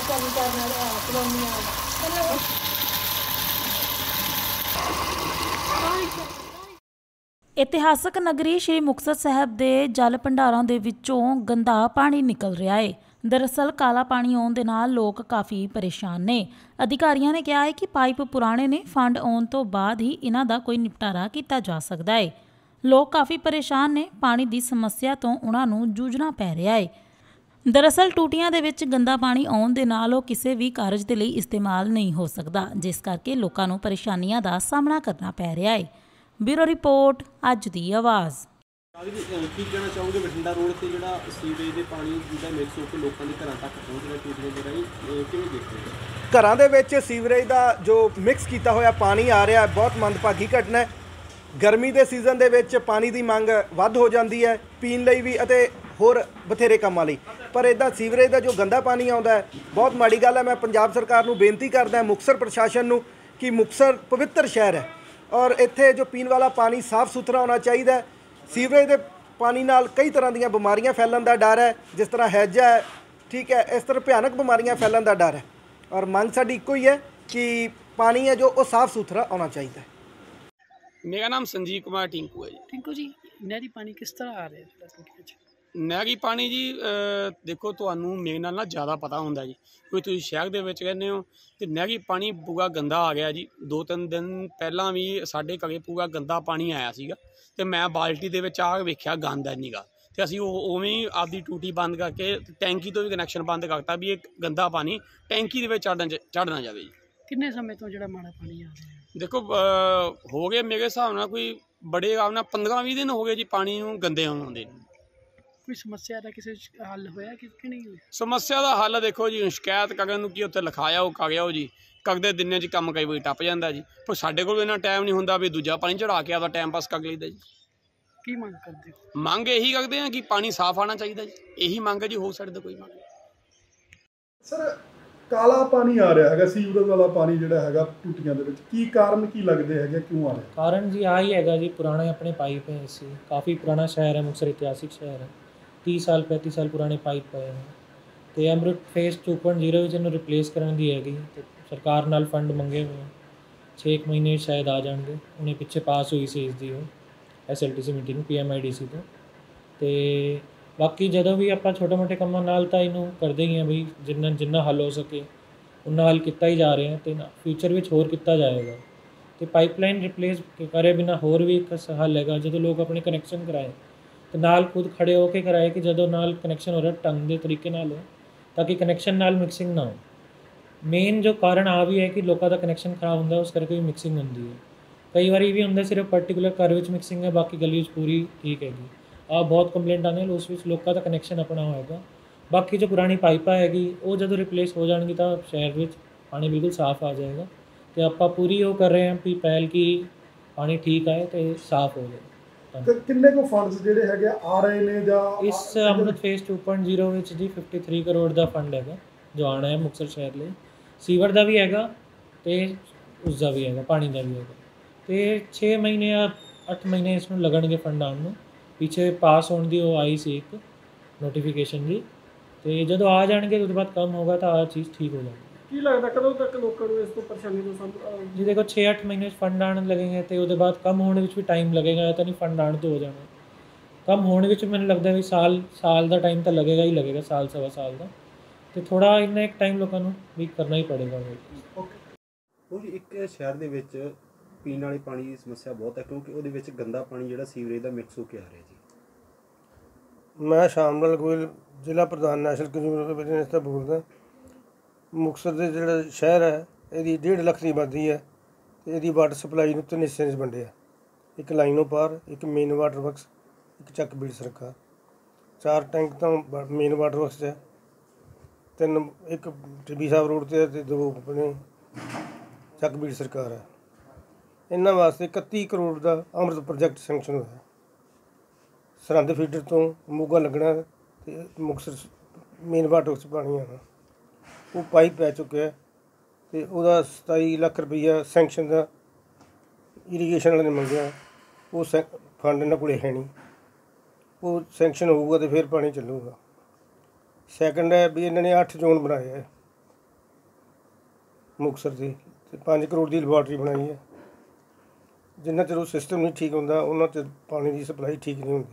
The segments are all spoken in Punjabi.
ਇਤਿਹਾਸਕ ਨਗਰੀ ਸ਼੍ਰੀ ਮੁਕਤਸਰ ਸਾਹਿਬ ਦੇ ਜਲ ਭੰਡਾਰਾਂ ਦੇ ਵਿੱਚੋਂ ਗੰਦਾ ਪਾਣੀ ਨਿਕਲ ਰਿਹਾ ਹੈ। ਦਰਅਸਲ ਕਾਲਾ ਪਾਣੀ ਆਉਣ ਦੇ ਨਾਲ ਲੋਕ ਕਾਫੀ ਪਰੇਸ਼ਾਨ ਨੇ। ਅਧਿਕਾਰੀਆਂ ਨੇ ਕਿਹਾ ਹੈ ਕਿ ਪਾਈਪ ਪੁਰਾਣੇ ਨੇ, ਫੰਡ ਆਉਣ ਤੋਂ ਬਾਅਦ ਹੀ ਇਹਨਾਂ ਦਾ ਕੋਈ ਨਿਪਟਾਰਾ ਕੀਤਾ ਜਾ ਸਕਦਾ ਹੈ। ਲੋਕ ਕਾਫੀ ਪਰੇਸ਼ਾਨ ਨੇ। ਪਾਣੀ ਦੀ ਸਮੱਸਿਆ ਤੋਂ ਉਹਨਾਂ ਨੂੰ ਜੂਝਣਾ ਪੈ ਰਿਹਾ ਹੈ। ਦਰਅਸਲ ਟੂਟੀਆਂ ਦੇ ਵਿੱਚ ਗੰਦਾ ਪਾਣੀ ਆਉਣ ਦੇ ਨਾਲ ਉਹ ਕਿਸੇ ਵੀ ਕਾਰਜ ਦੇ ਲਈ ਇਸਤੇਮਾਲ ਨਹੀਂ ਹੋ ਸਕਦਾ, ਜਿਸ ਕਰਕੇ ਲੋਕਾਂ ਨੂੰ ਪਰੇਸ਼ਾਨੀਆਂ ਦਾ ਸਾਹਮਣਾ ਕਰਨਾ ਪੈ ਰਿਹਾ ਹੈ। ਬਿਊਰੋ ਰਿਪੋਰਟ, ਅੱਜ ਦੀ ਆਵਾਜ਼। ਕੀ ਕਹਿਣਾ ਚਾਹੋਗੇ ਬਠਿੰਡਾ ਰੋਡ ਤੇ ਜਿਹੜਾ ਸੀਵਰੇਜ ਦੇ ਪਾਣੀ ਜਿਹੜਾ ਮਿਕਸ ਹੋ ਕੇ ਲੋਕਾਂ ਦੇ ਘਰਾਂ ਤੱਕ ਪਹੁੰਚ ਰਿਹਾ ਟੂਟੀਆਂ ਦੇ ਰਾਹੀਂ, ਕਿਵੇਂ ਦੇਖਦੇ ਹੋ? ਘਰਾਂ ਦੇ ਵਿੱਚ ਸੀਵਰੇਜ ਦਾ ਜੋ ਮਿਕਸ ਕੀਤਾ ਹੋਇਆ ਪਾਣੀ ਆ ਰਿਹਾ ਬਹੁਤ ਮੰਦਭਾਗੀ ਘਟਨਾ ਹੈ। ਗਰਮੀ ਦੇ ਸੀਜ਼ਨ ਦੇ ਵਿੱਚ ਪਾਣੀ ਦੀ ਮੰਗ ਵੱਧ ਹੋ ਜਾਂਦੀ ਹੈ, ਪੀਣ ਲਈ ਵੀ ਅਤੇ ਹੋਰ ਬਥੇਰੇ ਕੰਮਾਂ ਲਈ। ਪਰ ਇੱਦਾਂ ਸੀਵਰੇਜ ਦਾ ਜੋ ਗੰਦਾ ਪਾਣੀ ਆਉਂਦਾ ਹੈ ਬਹੁਤ ਮਾੜੀ ਗੱਲ ਹੈ। ਮੈਂ ਪੰਜਾਬ ਸਰਕਾਰ ਨੂੰ ਬੇਨਤੀ ਕਰਦਾ, ਮੁਕਤਸਰ ਪ੍ਰਸ਼ਾਸਨ ਨੂੰ, ਕਿ ਮੁਕਤਸਰ ਪਵਿੱਤਰ ਸ਼ਹਿਰ ਹੈ ਔਰ ਇੱਥੇ ਜੋ ਪੀਣ ਵਾਲਾ ਪਾਣੀ ਸਾਫ਼ ਸੁਥਰਾ ਹੋਣਾ ਚਾਹੀਦਾ ਹੈ। ਸੀਵਰੇਜ ਦੇ ਪਾਣੀ ਨਾਲ ਕਈ ਤਰ੍ਹਾਂ ਦੀਆਂ ਬਿਮਾਰੀਆਂ ਫੈਲਣ ਦਾ ਡਰ ਹੈ, ਜਿਸ ਤਰ੍ਹਾਂ ਹੈਜਾ ਹੈ, ਠੀਕ ਹੈ, ਇਸ ਤਰ੍ਹਾਂ ਭਿਆਨਕ ਬਿਮਾਰੀਆਂ ਫੈਲਣ ਦਾ ਡਰ ਹੈ। ਔਰ ਮੰਗ ਸਾਡੀ ਇੱਕੋ ਹੀ ਹੈ ਕਿ ਪਾਣੀ ਹੈ ਜੋ ਉਹ ਸਾਫ਼ ਸੁਥਰਾ ਆਉਣਾ ਚਾਹੀਦਾ ਹੈ। मेरा नाम संजीव कुमार टिंकू है जी। टिंकू जी, नहरी पानी किस तरह आ रहा है? ਨਹਿਰੀ ਪਾਣੀ ਜੀ ਦੇਖੋ, ਤੁਹਾਨੂੰ ਮੇਰੇ ਨਾਲ ਨਾ ਜ਼ਿਆਦਾ ਪਤਾ ਹੁੰਦਾ ਜੀ, ਕੋਈ ਤੁਸੀਂ ਸ਼ਹਿਰ ਦੇ ਵਿੱਚ ਰਹਿੰਦੇ ਹੋ ਅਤੇ ਨਹਿਰੀ ਪਾਣੀ ਪੂਰਾ ਗੰਦਾ ਆ ਗਿਆ ਜੀ। 2-3 ਦਿਨ ਪਹਿਲਾਂ ਵੀ ਸਾਡੇ ਘਰੇ ਪੂਰਾ ਗੰਦਾ ਪਾਣੀ ਆਇਆ ਸੀਗਾ ਅਤੇ ਮੈਂ ਬਾਲਟੀ ਦੇ ਵਿੱਚ ਆ ਵੇਖਿਆ ਗੰਦ ਇੰਨੀ ਗਾ, ਅਤੇ ਅਸੀਂ ਉਵੇਂ ਹੀ ਆਪਦੀ ਟੂਟੀ ਬੰਦ ਕਰਕੇ ਟੈਂਕੀ ਤੋਂ ਵੀ ਕਨੈਕਸ਼ਨ ਬੰਦ ਕਰਤਾ ਵੀ ਇਹ ਗੰਦਾ ਪਾਣੀ ਟੈਂਕੀ ਦੇ ਵਿੱਚ ਚੜ੍ਹ ਨਾ ਜਾਵੇ ਜੀ। ਕਿੰਨੇ ਸਮੇਂ ਤੋਂ ਜਿਹੜਾ ਮਾੜਾ ਪਾਣੀ ਆ ਰਿਹਾ? ਦੇਖੋ ਹੋ ਗਏ ਮੇਰੇ ਹਿਸਾਬ ਨਾਲ ਕੋਈ ਬੜੇ ਆਰਾਮ ਨਾਲ 15-20 ਦਿਨ ਹੋ ਗਏ ਜੀ ਪਾਣੀ ਨੂੰ ਗੰਦੇ ਆਉਂਦੇ ਨੂੰ। ਕੋਈ ਸਮੱਸਿਆ ਦਾ ਕਿਸੇ ਹੱਲ ਹੋਇਆ ਕਿ ਨਹੀਂ ਹੋਇਆ? ਸਮੱਸਿਆ ਦਾ ਹੱਲ ਦੇਖੋ ਜੀ, ਸ਼ਿਕਾਇਤ ਕਰਨ ਨੂੰ ਕੀ ਉੱਥੇ ਲਿਖਾਇਆ ਉਹ ਕਰ ਆਓ ਜੀ, ਕਰਦੇ ਦਿਨਾਂ 'ਚ ਕੰਮ ਕਈ ਵਾਰੀ ਟੱਪ ਜਾਂਦਾ ਜੀ। ਪਰ ਸਾਡੇ ਕੋਲ ਇੰਨਾ ਟਾਈਮ ਨਹੀਂ ਹੁੰਦਾ ਵੀ ਦੂਜਾ ਪਾਣੀ ਚੜ੍ਹਾ ਕੇ ਆਪਦਾ ਟਾਈਮ ਪਾਸ ਕਰ ਲਈਦਾ ਜੀ। ਕੀ ਮੰਗ ਕਰਦੇ ਹੋ? ਮੰਗ ਇਹੀ ਕਰਦੇ ਹਾਂ ਕਿ ਪਾਣੀ ਸਾਫ਼ ਆਉਣਾ ਚਾਹੀਦਾ ਜੀ, ਇਹੀ ਮੰਗ ਹੈ ਜੀ, ਹੋ ਸਾਡੇ ਤਾਂ ਕੋਈ ਮੰਗ ਨਹੀਂ। ਸਰ, ਕਾਲਾ ਪਾਣੀ ਆ ਰਿਹਾ ਹੈਗਾ, ਸੀਵਰੇਜ ਵਾਲਾ ਪਾਣੀ ਜਿਹੜਾ ਹੈਗਾ ਟੂਟੀਆਂ ਦੇ ਵਿੱਚ, ਕੀ ਕਾਰਨ ਕੀ ਲੱਗਦੇ ਹੈਗੇ, ਕਿਉਂ ਆ ਰਿਹਾ? ਕਾਰਨ ਜੀ ਆਹੀ ਹੈਗਾ ਜੀ, ਪੁਰਾਣੇ ਆਪਣੇ ਪਾइप हैं इससे। काफ़ी पुराना शहर है मुक्तसर, ऐतिहासिक शहर है। 30 साल 35 साल पुराने पाइप पए हैं तो अमृत फेस 2.0 ਵਿੱਚ ਇਹਨੂੰ ਰਿਪਲੇਸ ਕਰਨ ਦੀ ਹੈਗੀ ਤੇ ਸਰਕਾਰ ਨਾਲ ਫੰਡ ਮੰਗੇ ਹੋਏ 6 ਮਹੀਨੇ ਸ਼ਾਇਦ ਆ ਜਾਣਗੇ। ਉਹਨੇ ਪਿੱਛੇ ਪਾਸ ਹੋਈ ਸੀ ਇਸ ਦੀ ਉਹ SLTC ਮੀਟਿੰਗ PMIDC ਤੋਂ। ਤੇ ਬਾਕੀ ਜਦੋਂ ਵੀ ਆਪਾਂ ਛੋਟੇ ਮੋਟੇ ਕੰਮਾਂ ਨਾਲ ਤਾਂ ਇਹਨੂੰ ਕਰਦੇ ਹੀ ਹਾਂ ਬਈ, ਜਿੰਨਾ ਹੱਲ ਹੋ ਸਕੇ ਉਨਾ ਹੱਲ ਕੀਤਾ ਹੀ ਜਾ ਰਿਹਾ ਤੇ ਫਿਊਚਰ ਵਿੱਚ ਹੋਰ ਕੀਤਾ ਜਾਏਗਾ। ਤੇ ਪਾਈਪਲਾਈਨ ਰਿਪਲੇਸ ਕਰੇ ਬਿਨਾਂ ਹੋਰ ਵੀ ਇੱਕ ਹੱਲ ਹੈਗਾ, ਜਦੋਂ ਲੋਕ ਆਪਣੇ ਕਨੈਕਸ਼ਨ ਕਰਾਏ ਤੇ ਨਾਲ ਖੁਦ ਖੜੇ ਹੋ ਕੇ ਕਰਾਏ ਕਿ ਜਦੋਂ ਨਾਲ ਕਨੈਕਸ਼ਨ ਹੋ ਰਿਹਾ ਢੰਗ ਦੇ ਤਰੀਕੇ ਨਾਲ ਹੋ, ਤਾਂ ਕਿ ਕਨੈਕਸ਼ਨ ਨਾਲ ਮਿਕਸਿੰਗ ਨਾ ਹੋ। ਮੇਨ ਜੋ ਕਾਰਨ ਆ ਵੀ ਹੈ ਕਿ ਲੋਕਾਂ ਦਾ ਕਨੈਕਸ਼ਨ ਖਰਾਬ ਹੁੰਦਾ, ਉਸ ਕਰਕੇ ਵੀ ਮਿਕਸਿੰਗ ਹੁੰਦੀ ਹੈ। ਕਈ ਵਾਰੀ ਵੀ ਹੁੰਦਾ ਸਿਰਫ ਪਰਟੀਕੂਲਰ ਘਰ ਵਿੱਚ ਮਿਕਸਿੰਗ ਹੈ, ਬਾਕੀ ਗਲੀ ਵਿੱਚ ਪੂਰੀ ਠੀਕ ਹੈਗੀ। ਆ ਬਹੁਤ ਕੰਪਲੇਂਟ ਆਉਂਦੇ ਨੇ, ਉਸ ਵਿੱਚ ਲੋਕਾਂ ਦਾ ਕਨੈਕਸ਼ਨ ਆਪਣਾ ਹੋਏਗਾ। ਬਾਕੀ ਜੋ ਪੁਰਾਣੀ ਪਾਈਪਾਂ ਹੈਗੀ ਉਹ ਜਦੋਂ ਰਿਪਲੇਸ ਹੋ ਜਾਣਗੀ ਤਾਂ ਸ਼ਹਿਰ ਵਿੱਚ ਪਾਣੀ ਬਿਲਕੁਲ ਸਾਫ਼ ਆ ਜਾਏਗਾ। ਤੇ ਆਪਾਂ ਪੂਰੀ ਉਹ ਕਰ ਰਹੇ ਹਾਂ ਵੀ ਪਹਿਲ ਕਿ ਪਾਣੀ ਠੀਕ ਆਏ ਤੇ ਸਾਫ਼ ਹੋ ਜਾਏ। ਕਿੰਨੇ ਕੁ ਫੰਡਸ ਜਿਹੜੇ ਹੈਗੇ ਆ ਰਹੇ ਨੇ ਜਾਂ ਇਸ ਅੰਮ੍ਰਿਤ ਫੇਸ 2.0 ਵਿੱਚ ਜੀ 53 ਕਰੋੜ ਦਾ ਫੰਡ ਹੈਗਾ ਜੋ ਆਉਣਾ ਹੈ ਮੁਕਤਸਰ ਸ਼ਹਿਰ ਲਈ। ਸੀਵਰ ਦਾ ਵੀ ਹੈਗਾ ਤੇ ਉਸ ਦਾ ਵੀ ਹੈਗਾ, ਪਾਣੀ ਦਾ ਵੀ ਹੈਗਾ। ਤੇ 6 ਮਹੀਨੇ ਜਾਂ 8 ਮਹੀਨੇ ਇਸ ਨੂੰ ਲੱਗਣਗੇ ਫੰਡ ਆਉਣ ਨੂੰ। ਪਿੱਛੇ ਪਾਸ ਹੋਣ ਦੀ ਉਹ ਆਈ ਸੀ ਇੱਕ ਨੋਟੀਫਿਕੇਸ਼ਨ ਜੀ, ਤੇ ਜਦੋਂ ਆ ਜਾਣਗੇ ਉਹਦੇ ਬਾਅਦ ਕੰਮ ਹੋਗਾ ਤਾਂ ਆਹ ਚੀਜ਼ ਠੀਕ ਹੋ ਜਾਏਗੀ। ਕੀ ਲੱਗਦਾ ਕਦੋਂ ਤੱਕ ਲੋਕਾਂ ਨੂੰ ਇਸ ਤੋਂ ਪਰੇਸ਼ਾਨੀ ਤੋਂ ਜੀ ਦੇਖੋ 6-8 ਮਹੀਨੇ 'ਚ ਫੰਡ ਆਉਣ ਲੱਗेंगे ਤੇ ਉਹਦੇ ਬਾਅਦ ਕੰਮ ਹੋਣ ਵਿੱਚ ਵੀ ਟਾਈਮ ਲੱਗੇਗਾ, ਤਾਂ ਨਹੀਂ ਫੰਡ ਆਉਣ ਤੋਂ ਹੋ ਜਾਣਾ। ਕੰਮ ਹੋਣ ਵਿੱਚ ਮੈਨੂੰ ਲੱਗਦਾ ਵੀ ਸਾਲ ਦਾ ਟਾਈਮ ਤਾਂ ਲੱਗੇਗਾ ਹੀ ਲੱਗੇਗਾ, ਸਾਲ ਸਵਾ ਸਾਲ ਦਾ। ਤੇ ਥੋੜ੍ਹਾ ਇੰਨਾ ਇੱਕ ਟਾਈਮ ਲੋਕਾਂ ਨੂੰ ਵੀ ਕਰਨਾ ਹੀ ਪੜੇਗਾ। ਉਹ ਇੱਕ ਸ਼ਹਿਰ ਦੇ ਵਿੱਚ ਪੀਣ ਵਾਲੇ ਪਾਣੀ ਦੀ ਸਮੱਸਿਆ ਬਹੁਤ ਹੈ, ਕਿਉਂਕਿ ਉਹਦੇ ਵਿੱਚ ਗੰਦਾ ਪਾਣੀ ਜਿਹੜਾ ਸੀਵਰੇਜ ਦਾ ਮਿਕਸ ਹੋ ਕੇ ਆ ਰਿਹਾ ਜੀ। ਮੈਂ ਸ਼ਾਮਲ ਗੋਇਲ, ਜ਼ਿਲ੍ਹਾ ਪ੍ਰਧਾਨ ਨੈਸ਼ਨਲ ਕੰਜ਼ਿਊਮਰ ਬਿਜ਼ਨਸ ਦਾ ਬੋਲਦਾ। ਮੁਕਤਸਰ ਦੇ ਜਿਹੜਾ ਸ਼ਹਿਰ ਹੈ ਇਹਦੀ 1.5 ਲੱਖ ਦੀ ਆਬਾਦੀ ਹੈ ਅਤੇ ਇਹਦੀ ਵਾਟਰ ਸਪਲਾਈ ਨੂੰ 3 ਹਿੱਸਿਆਂ 'ਚ ਵੰਡਿਆ। ਇੱਕ ਲਾਈਨੋਂ ਪਾਰ, ਇੱਕ ਮੇਨ ਵਾਟਰ ਵਰਕਸ, ਇੱਕ ਚੱਕ ਬੀੜ ਸਰਕਾਰ। 4 ਟੈਂਕ ਤਾਂ ਮੇਨ ਵਾਟਰ ਵਰਕਸ 'ਚ ਹੈ, 3 ਇੱਕ ਟਿੱਬੀ ਸਾਹਿਬ ਰੋਡ 'ਤੇ ਹੈ ਅਤੇ 2 ਆਪਣੇ ਚੱਕ ਬੀੜ ਸਰਕਾਰ ਹੈ। ਇਹਨਾਂ ਵਾਸਤੇ 31 ਕਰੋੜ ਦਾ ਅੰਮ੍ਰਿਤ ਪ੍ਰੋਜੈਕਟ ਸੈਂਕਸ਼ਨ ਹੋਇਆ। ਸਰਹੰਦ ਫੀਡਰ ਤੋਂ ਮੋਗਾ ਲੱਗਣਾ ਅਤੇ ਮੁਕਤਸਰ ਮੇਨ ਵਾਟਰ ਵਰਕਸ ਪਾਣੀ ਆਉਣਾ। ਉਹ ਪਾਈਪ ਪੈ ਚੁੱਕਿਆ ਅਤੇ ਉਹਦਾ 27 ਲੱਖ ਰੁਪਈਆ ਸੈਂਕਸ਼ਨ ਦਾ ਇਰੀਗੇਸ਼ਨ ਵਾਲੇ ਨੇ ਮੰਗਿਆ। ਉਹ ਫੰਡ ਇਹਨਾਂ ਕੋਲ ਹੈ ਨਹੀਂ, ਉਹ ਸੈਂਕਸ਼ਨ ਹੋਊਗਾ ਅਤੇ ਫਿਰ ਪਾਣੀ ਚੱਲੂਗਾ। ਸੈਕਿੰਡ ਹੈ ਵੀ ਇਹਨਾਂ ਨੇ 8 ਜ਼ੋਨ ਬਣਾਏ ਹੈ ਮੁਕਤਸਰ ਦੇ ਤੇ 5 ਕਰੋੜ ਦੀ ਲੈਬਾਰਟਰੀ ਬਣਾਈ ਹੈ। ਜਿੰਨਾ ਚਿਰ ਉਹ ਸਿਸਟਮ ਨਹੀਂ ਠੀਕ ਹੁੰਦਾ ਉਹਨਾਂ ਚਿਰ ਪਾਣੀ ਦੀ ਸਪਲਾਈ ਠੀਕ ਨਹੀਂ ਹੁੰਦੀ।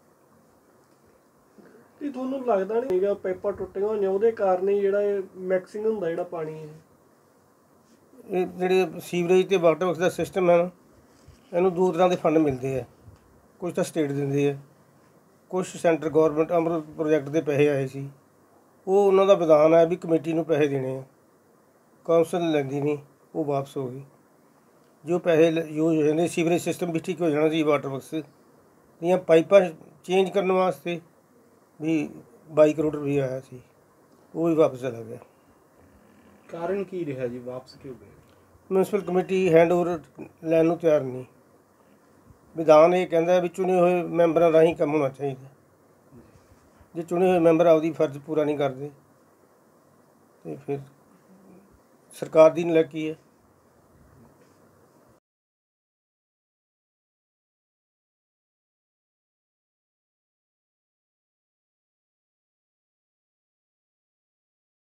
ਕੀ ਤੁਹਾਨੂੰ ਲੱਗਦਾ ਨਹੀਂ ਹੈਗਾ ਪਾਈਪਾਂ ਟੁੱਟੀਆਂ ਹੋਈਆਂ ਉਹਦੇ ਕਾਰਨ ਹੀ ਜਿਹੜਾ ਇਹ ਮਿਕਸਿੰਗ ਹੁੰਦਾ ਜਿਹੜਾ ਪਾਣੀ ਹੈ? ਇਹ ਜਿਹੜੇ ਸੀਵਰੇਜ ਤੇ ਵਾਟਰ ਵਰਕਸ ਦਾ ਸਿਸਟਮ ਹੈ ਨਾ, ਇਹਨੂੰ ਦੋ ਤਰ੍ਹਾਂ ਦੇ ਫੰਡ ਮਿਲਦੇ ਆ। ਕੁਝ ਤਾਂ ਸਟੇਟ ਦਿੰਦੇ ਆ, ਕੁਝ ਸੈਂਟਰ ਗੌਰਮੈਂਟ ਅੰਮ੍ਰਿਤ ਪ੍ਰੋਜੈਕਟ ਦੇ ਪੈਸੇ ਆਏ ਸੀ, ਉਹ ਉਹਨਾਂ ਦਾ ਵਿਧਾਨ ਹੈ ਵੀ ਕਮੇਟੀ ਨੂੰ ਪੈਸੇ ਦੇਣੇ ਆ, ਕੌਂਸਲ ਲੈਂਦੀ ਨਹੀਂ, ਉਹ ਵਾਪਸ ਹੋ ਗਈ। ਜੋ ਪੈਸੇ ਯੂਜ਼ ਹੋ ਜਾਂਦੇ ਸੀਵਰੇਜ ਸਿਸਟਮ ਵੀ ਠੀਕ ਹੋ ਜਾਣਾ ਸੀ, ਵਾਟਰ ਵਰਕਸ ਦੀਆਂ ਪਾਈਪਾਂ ਚੇਂਜ ਕਰਨ ਵਾਸਤੇ ਵੀ 22 ਕਰੋੜ ਰੁਪਈਆ ਆਇਆ ਸੀ, ਉਹ ਵੀ ਵਾਪਸ ਚਲਾ ਗਿਆ। ਕਾਰਨ ਕੀ ਰਿਹਾ ਜੀ, ਵਾਪਸ ਕਿਉਂ ਗਏ? ਮਿਊਨਸਿਪਲ ਕਮੇਟੀ ਹੈਂਡਓਵਰ ਲੈਣ ਨੂੰ ਤਿਆਰ ਨਹੀਂ। ਵਿਧਾਨ ਇਹ ਕਹਿੰਦਾ ਵੀ ਚੁਣੇ ਹੋਏ ਮੈਂਬਰਾਂ ਰਾਹੀਂ ਕੰਮ ਹੋਣਾ ਚਾਹੀਦਾ। ਜੇ ਚੁਣੇ ਹੋਏ ਮੈਂਬਰ ਆਪਦੀ ਫਰਜ਼ ਪੂਰਾ ਨਹੀਂ ਕਰਦੇ ਤੇ ਫਿਰ ਸਰਕਾਰ ਦੀ ਨਲਾਇਕੀ ਹੈ।